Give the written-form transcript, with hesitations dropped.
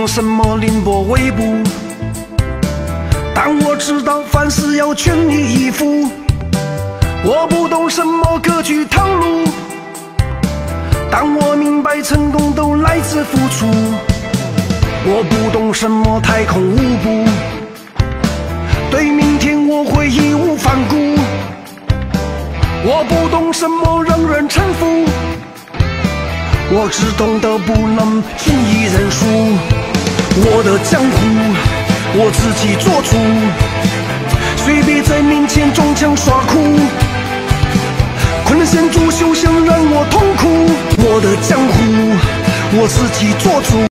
懂什么凌波微步，但我知道凡事要全力以赴。我不懂什么格局套路，但我明白成功都来自付出。我不懂什么太空舞步，对明天我会义无反顾。我不懂什么让人臣服，我只懂得不能轻易认输。我的江湖我自己做主，谁别在面前装腔耍酷，困陷住休想让我痛苦。我的江湖我自己做主。